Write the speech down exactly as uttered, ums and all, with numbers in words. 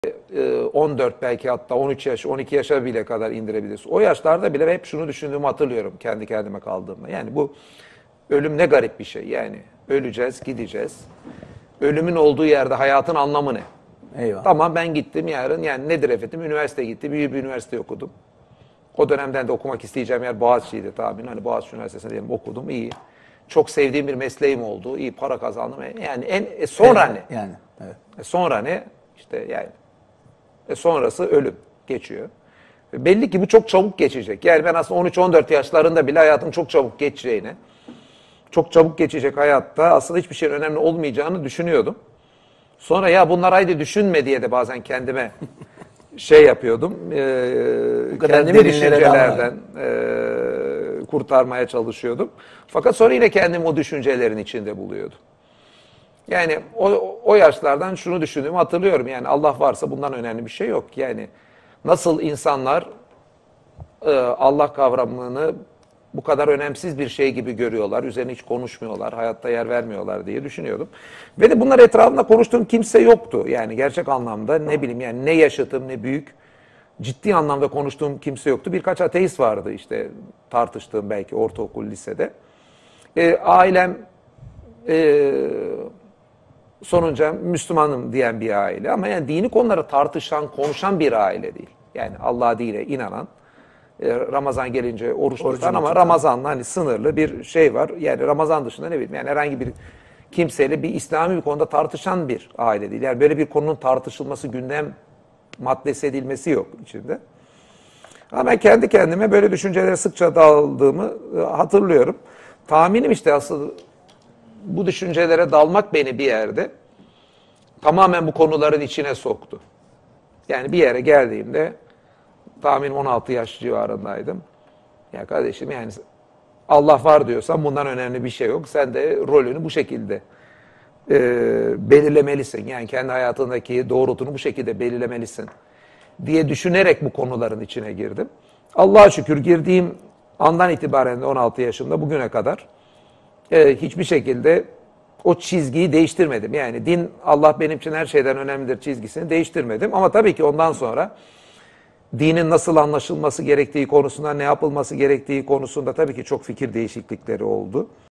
on dört belki hatta on üç yaş, on iki yaşa bile kadar indirebiliriz. O yaşlarda bile hep şunu düşündüğümü hatırlıyorum kendi kendime kaldığımda. Yani bu ölüm ne garip bir şey. Yani öleceğiz, gideceğiz. Ölümün olduğu yerde hayatın anlamı ne? Eyvallah. Tamam ben gittim yarın. Yani nedir efendim? Üniversiteye gittim. İyi bir üniversite okudum. O dönemden de okumak isteyeceğim yer Boğaziçi'ydi tahmin. Hani Boğaziçi Üniversitesi'nde diyelim okudum. İyi. Çok sevdiğim bir mesleğim oldu. İyi para kazandım. Yani en e sonra Evet, ne? yani evet. E sonra ne? İşte yani e sonrası ölüm geçiyor. Ve belli ki bu çok çabuk geçecek. Yani ben aslında on üç on dört yaşlarında bile hayatın çok çabuk geçeceğini, çok çabuk geçecek hayatta aslında hiçbir şeyin önemli olmayacağını düşünüyordum. Sonra ya bunlar haydi düşünme diye de bazen kendime şey yapıyordum. E, kendimi düşüncelerden e, kurtarmaya çalışıyordum. Fakat sonra yine kendimi o düşüncelerin içinde buluyordum. Yani o, o yaşlardan şunu düşündüğümü hatırlıyorum. Yani Allah varsa bundan önemli bir şey yok. Yani nasıl insanlar e, Allah kavramını bu kadar önemsiz bir şey gibi görüyorlar, üzerine hiç konuşmuyorlar, hayatta yer vermiyorlar diye düşünüyordum. Ve de bunlar etrafında konuştuğum kimse yoktu. Yani gerçek anlamda ne bileyim yani ne yaşadığım ne büyük, ciddi anlamda konuştuğum kimse yoktu. Birkaç ateist vardı işte tartıştığım belki ortaokul, lisede. E, ailem e, sonunca Müslümanım diyen bir aile ama yani dini konuları tartışan, konuşan bir aile değil. Yani Allah dine inanan, Ramazan gelince oruç tutan ama Ramazan'la hani sınırlı bir şey var. Yani Ramazan dışında ne bileyim yani herhangi bir kimseyle bir İslami bir konuda tartışan bir aile değil. Yani böyle bir konunun tartışılması, gündem maddesi edilmesi yok içinde. Ama ben kendi kendime böyle düşüncelere sıkça daldığımı hatırlıyorum. Tahminim işte aslında bu düşüncelere dalmak beni bir yerde tamamen bu konuların içine soktu. Yani bir yere geldiğimde tahminim on altı yaş civarındaydım. Ya kardeşim yani Allah var diyorsan bundan önemli bir şey yok. Sen de rolünü bu şekilde e, belirlemelisin. Yani kendi hayatındaki doğrultunu bu şekilde belirlemelisin diye düşünerek bu konuların içine girdim. Allah'a şükür girdiğim andan itibaren de on altı yaşımda bugüne kadar e, hiçbir şekilde o çizgiyi değiştirmedim. Yani din Allah benim için her şeyden önemlidir çizgisini değiştirmedim. Ama tabii ki ondan sonra dinin nasıl anlaşılması gerektiği konusunda, ne yapılması gerektiği konusunda tabii ki çok fikir değişiklikleri oldu.